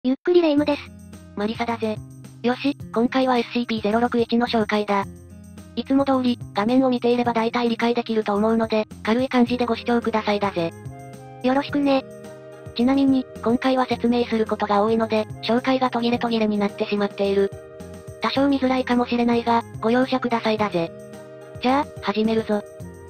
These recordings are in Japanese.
ゆっくりレ夢ムです。 マリサだぜ。よし、今回は SCP-061 の紹介だ。いつも通り、画面を見ていれば大体理解できると思うので、軽い感じでご視聴くださいだぜ。 よろしくね。 ちなみに、今回は説明することが多いので、紹介が途切れになってしまっている。多少見づらいかもしれないが、ご容赦くださいだぜ。じゃあ、始めるぞ。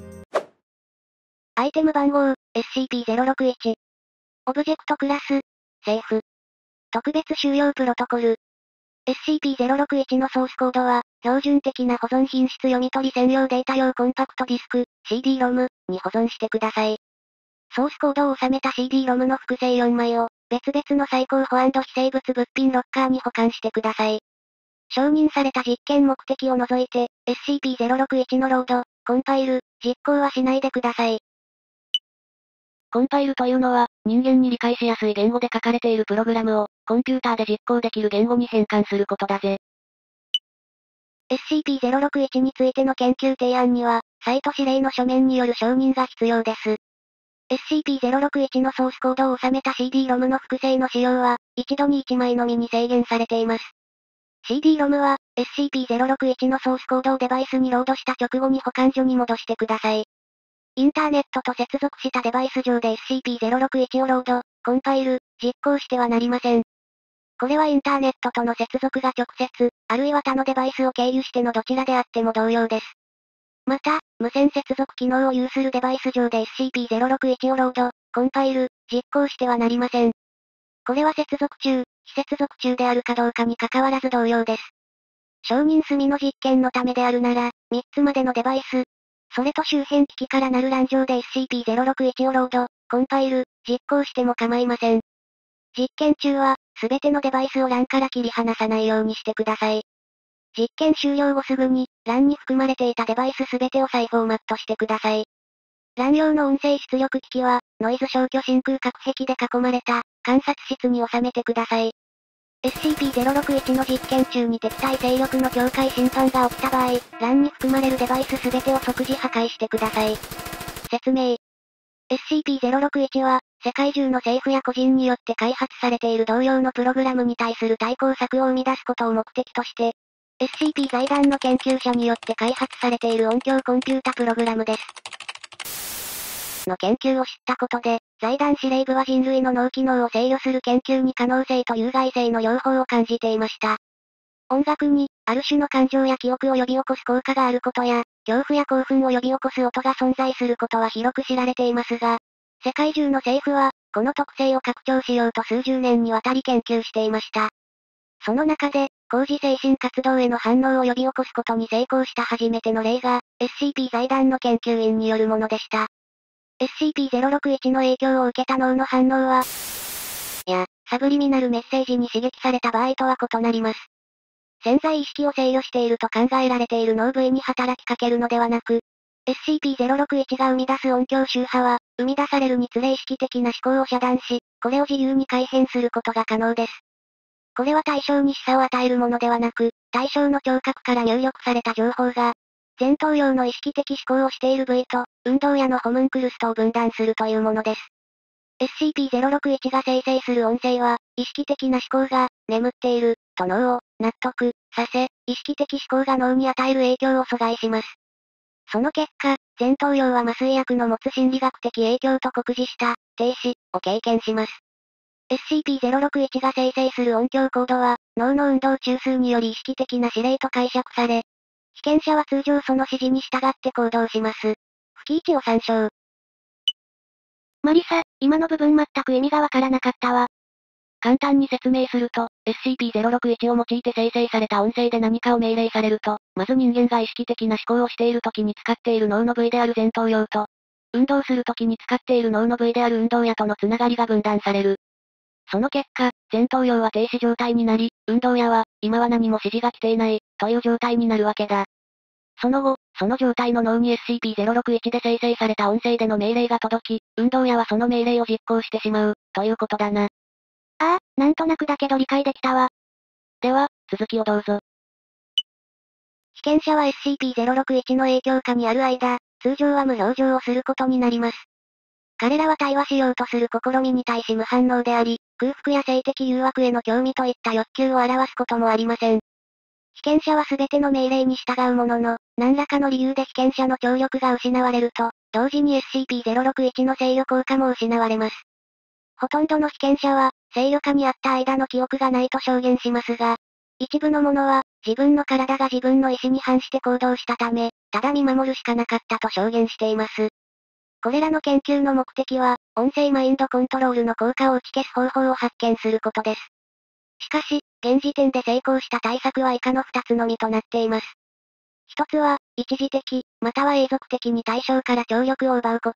アイテム番号、SCP-061。オブジェクトクラス、セーフ。特別収容プロトコル。SCP-061 のソースコードは、標準的な保存品質読み取り専用データ用コンパクトディスク、CD-ROM に保存してください。ソースコードを収めた CD-ROM の複製4枚を、別々の最高保安度非生物物品ロッカーに保管してください。承認された実験目的を除いて、SCP-061 のロード、コンパイル、実行はしないでください。 コンパイルというのは、人間に理解しやすい言語で書かれているプログラムを、コンピューターで実行できる言語に変換することだぜ。 SCP-061 についての研究提案には、サイト指令の書面による承認が必要です。SCP-061 のソースコードを収めた CD-ROM の複製の使用は、一度に1枚のみに制限されています。CD-ROM は、SCP-061 のソースコードをデバイスにロードした直後に保管所に戻してください。インターネットと接続したデバイス上で SCP-061 をロード、コンパイル、実行してはなりません。これはインターネットとの接続が直接、あるいは他のデバイスを経由してのどちらであっても同様です。また、無線接続機能を有するデバイス上で SCP-061 をロード、コンパイル、実行してはなりません。これは接続中、非接続中であるかどうかに関わらず同様です。承認済みの実験のためであるなら、3つまでのデバイス、それと周辺機器からなる欄上で SCP-061 をロード、コンパイル、実行しても構いません。実験中は、すべてのデバイスを欄から切り離さないようにしてください。実験終了後すぐに、欄に含まれていたデバイスすべてを再フォーマットしてください。欄用の音声出力機器は、ノイズ消去真空隔壁で囲まれた、観察室に収めてください。SCP-061 の実験中に敵対勢力の境界侵犯が起きた場合、欄に含まれるデバイスすべてを即時破壊してください。説明。SCP-061 は、世界中の政府や個人によって開発されている同様のプログラムに対する対抗策を生み出すことを目的として、SCP 財団の研究者によって開発されている音響コンピュータプログラムです。の研究を知ったことで、財団司令部は人類の脳機能を制御する研究に可能性と有害性の両方を感じていました。音楽に、ある種の感情や記憶を呼び起こす効果があることや、恐怖や興奮を呼び起こす音が存在することは広く知られていますが、世界中の政府は、この特性を拡張しようと数十年にわたり研究していました。その中で、高次精神活動への反応を呼び起こすことに成功した初めての例が、SCP 財団の研究員によるものでした。SCP-061 の影響を受けた脳の反応は、サブリミナルメッセージに刺激された場合とは異なります。潜在意識を制御していると考えられている脳部位に働きかけるのではなく、SCP-061 が生み出す音響周波は、生み出されるにつれ意識的な思考を遮断し、これを自由に改変することが可能です。これは対象に示唆を与えるものではなく、対象の聴覚から入力された情報が、前頭葉の意識的思考をしている部位と、運動野のホムンクルスとを分断するというものです。SCP-061 が生成する音声は、意識的な思考が、眠っている、と脳を、納得、させ、意識的思考が脳に与える影響を阻害します。その結果、前頭葉は麻酔薬の持つ心理学的影響と酷似した、停止、を経験します。SCP-061 が生成する音響コードは、脳の運動中枢により意識的な指令と解釈され、被験者は通常その指示に従って行動します。吹き位置を参照。 マリサ、今の部分全く意味がわからなかったわ。 簡単に説明すると、SCP-061 を用いて生成された音声で何かを命令されると、まず人間が意識的な思考をしている時に使っている脳の部位である前頭葉と、運動する時に使っている脳の部位である運動野とのつながりが分断される。その結果、前頭葉は停止状態になり、運動野は、今は何も指示が来ていない、という状態になるわけだ。その後、その状態の脳に SCP-061 で生成された音声での命令が届き、運動野はその命令を実行してしまう、ということだな。 ああ、なんとなくだけど理解できたわ。 では、続きをどうぞ。 被験者は SCP-061 の影響下にある間、通常は無表情をすることになります。 彼らは対話しようとする試みに対し無反応であり、空腹や性的誘惑への興味といった欲求を表すこともありません。被験者は全ての命令に従うものの、何らかの理由で被験者の協力が失われると、同時に SCP-061 の制御効果も失われます。ほとんどの被験者は、制御下にあった間の記憶がないと証言しますが、一部の者は、自分の体が自分の意思に反して行動したため、ただ見守るしかなかったと証言しています。これらの研究の目的は、音声マインドコントロールの効果を打ち消す方法を発見することです。しかし、現時点で成功した対策は以下の2つのみとなっています。1つは、一時的、または永続的に対象から協力を奪うこと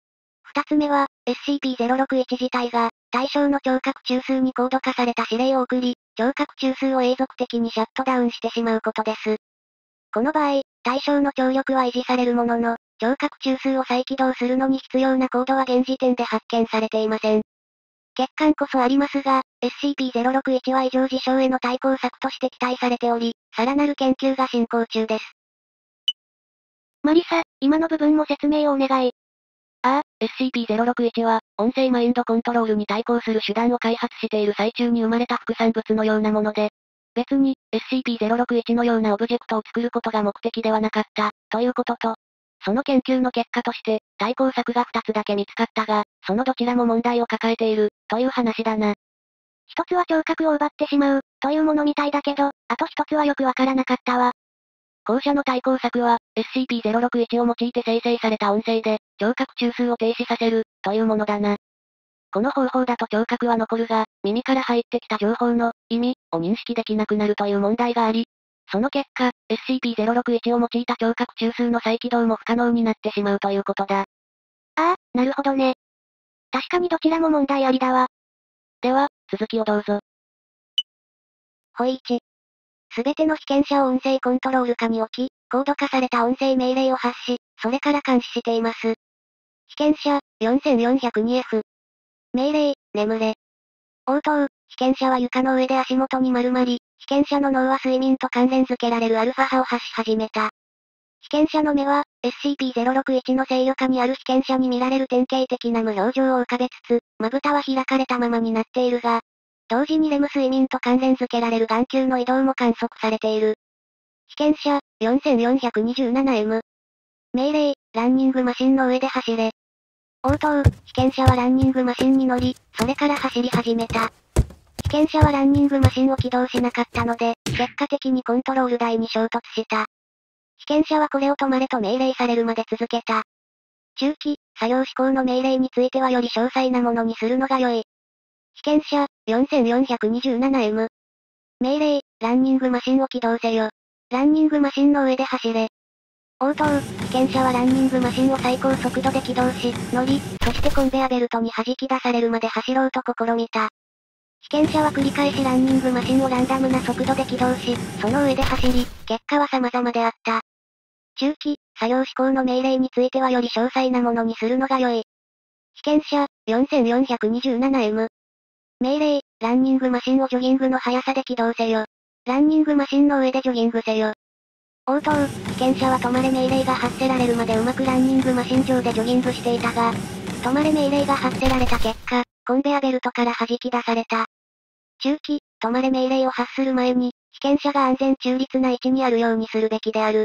。2つ目は、SCP-061 自体が、対象の聴覚中枢にコード化された指令を送り、聴覚中枢を永続的にシャットダウンしてしまうことです。この場合、対象の協力は維持されるものの、聴覚中枢を再起動するのに必要なコードは現時点で発見されていません。欠陥こそありますが、SCP-061 は異常事象への対抗策として期待されており、さらなる研究が進行中です。 マリサ、今の部分も説明をお願い。SCP-061 は、音声マインドコントロールに対抗する手段を開発している最中に生まれた副産物のようなもので、別に、SCP-061 のようなオブジェクトを作ることが目的ではなかった、ということと、その研究の結果として、対抗策が2つだけ見つかったが、そのどちらも問題を抱えている、という話だな。 一つは聴覚を奪ってしまう、というものみたいだけど、あと一つはよくわからなかったわ。 後者の対抗策は、SCP-061 を用いて生成された音声で、聴覚中枢を停止させる、というものだな。この方法だと聴覚は残るが、耳から入ってきた情報の意味を認識できなくなるという問題があり、その結果、SCP-061 を用いた聴覚中枢の再起動も不可能になってしまうということだ。 なるほどね。確かにどちらも問題ありだわ。 では、続きをどうぞ。 ほい1。すべての被験者を音声コントロール下に置き、コード化された音声命令を発し、それから監視しています。被験者、4402F。命令、眠れ。応答、被験者は床の上で足元に丸まり、被験者の脳は睡眠と関連付けられるアルファ波を発し始めた。被験者の目は、SCP-061 の制御下にある被験者に見られる典型的な無表情を浮かべつつ、まぶたは開かれたままになっているが、同時にレム睡眠と関連付けられる眼球の移動も観測されている。被験者、4427M。命令、ランニングマシンの上で走れ。応答、被験者はランニングマシンに乗り、それから走り始めた。被験者はランニングマシンを起動しなかったので、結果的にコントロール台に衝突した。被験者はこれを止まれと命令されるまで続けた。中期、作業施行の命令についてはより詳細なものにするのが良い。被験者、4427M。命令、ランニングマシンを起動せよ。ランニングマシンの上で走れ。応答、被験者はランニングマシンを最高速度で起動し、乗り、そしてコンベアベルトに弾き出されるまで走ろうと試みた。被験者は繰り返しランニングマシンをランダムな速度で起動し、その上で走り、結果は様々であった。中期、作業施行の命令についてはより詳細なものにするのが良い。被験者、4427M。命令、ランニングマシンをジョギングの速さで起動せよ。ランニングマシンの上でジョギングせよ。応答、被験者は止まれ命令が発せられるまでうまくランニングマシン上でジョギングしていたが、止まれ命令が発せられた結果、コンベアベルトから弾き出された。中期、止まれ命令を発する前に、被験者が安全中立な位置にあるようにするべきである。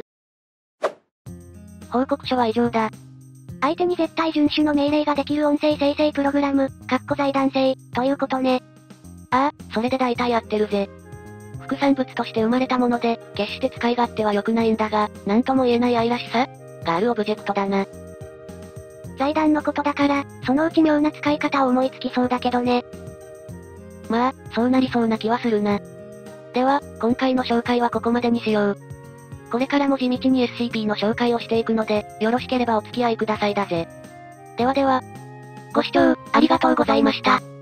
報告書は以上だ。 相手に絶対遵守の命令ができる音声生成プログラム、財団製、ということね。 それで大体合ってるぜ。副産物として生まれたもので、決して使い勝手は良くないんだが、なんとも言えない愛らしさがあるオブジェクトだな。 財団のことだから、そのうち妙な使い方を思いつきそうだけどね。 まあ、そうなりそうな気はするな。では、今回の紹介はここまでにしよう。これからも地道に SCP の紹介をしていくので、よろしければお付き合いくださいだぜ。ではでは、ご視聴、ありがとうございました。